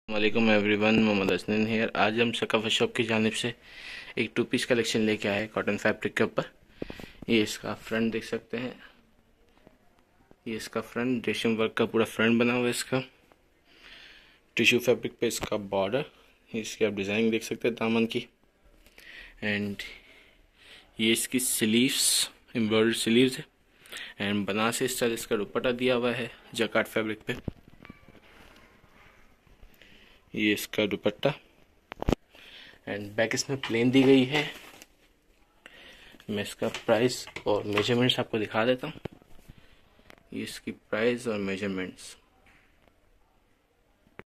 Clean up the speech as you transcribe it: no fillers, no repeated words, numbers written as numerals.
वालेकुम everyone, Mohammad Hasnain hair. आज हम सकाफा शॉप की जानिब से एक टू पीस कलेक्शन लेके आए कॉटन फैब्रिक के ऊपर। ये इसका फ्रंट देख सकते हैं। ये इसका फ्रंट रेशम वर्क का पूरा फ्रंट बना हुआ है। इसका टिश्यू फैब्रिक पे इसका बॉर्डर, इसकी आप डिज़ाइन देख सकते हैं दामन की। एंड ये इसकी स्लीव्स, एम्ब्रॉयडर्ड स्लीव्स है। एंड बनारसी स्टाइल इसका दुपट्टा दिया हुआ है जकार्ड फैब्रिक पे। ये इसका दुपट्टा एंड बैक इसमें प्लेन दी गई है। मैं इसका प्राइस और मेजरमेंट्स आपको दिखा देता हूँ। ये इसकी प्राइस और मेजरमेंट्स।